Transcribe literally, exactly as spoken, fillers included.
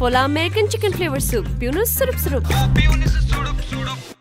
Fola American chicken flavor soup. Piu nu surup surup.